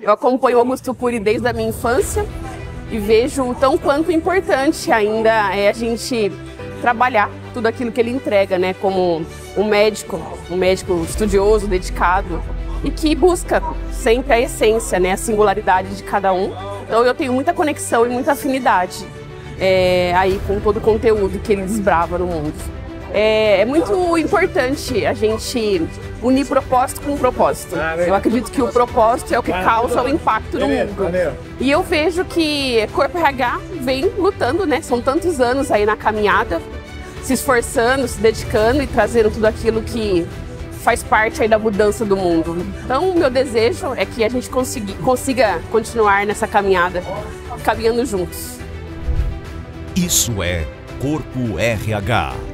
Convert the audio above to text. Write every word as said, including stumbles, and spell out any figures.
Eu acompanho o Augusto Cury desde a minha infância e vejo o tão quanto importante ainda é a gente trabalhar tudo aquilo que ele entrega, né? Como um médico, um médico estudioso, dedicado e que busca sempre a essência, né? A singularidade de cada um. Então eu tenho muita conexão e muita afinidade é, aí com todo o conteúdo que ele desbrava no mundo. É, é muito importante a gente unir propósito com propósito. Eu acredito que o propósito é o que causa o impacto no mundo. E eu vejo que Corpo R H vem lutando, né? São tantos anos aí na caminhada, se esforçando, se dedicando e trazendo tudo aquilo que faz parte aí da mudança do mundo. Então, o meu desejo é que a gente consiga, consiga continuar nessa caminhada, caminhando juntos. Isso é Corpo R H.